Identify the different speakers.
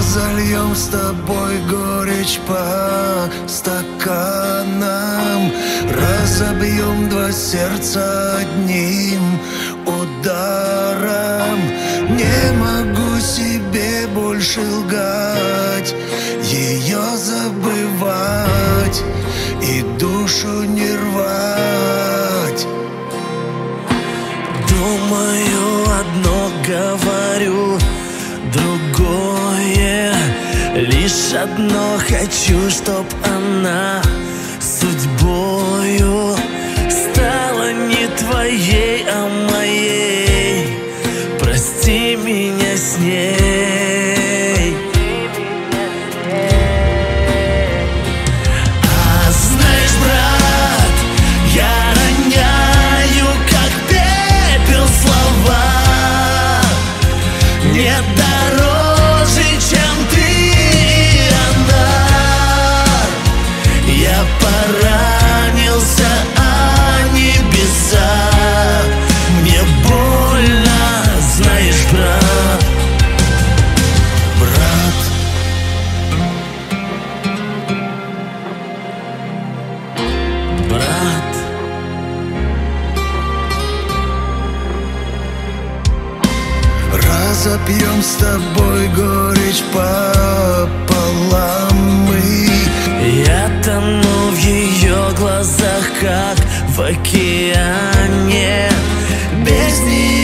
Speaker 1: Разольем с тобой горечь по стаканам, разобьем два сердца одним ударом. Не могу себе больше лгать, ее забывать и душу не рвать.
Speaker 2: Думаю одно, говорю другое. Лишь одно хочу, чтоб она судьбою стала не твоей, а моей. Прости меня с ней. А знаешь, брат, я роняю, как пепел, слова не дороже, чем ты и она. Я поранился о небеса, мне больно, знаешь, брат.
Speaker 1: Брат,
Speaker 2: Брат,
Speaker 1: разопьем с тобой горечь пополам мы.
Speaker 2: я тону в ее глазах, как в океане. Без нее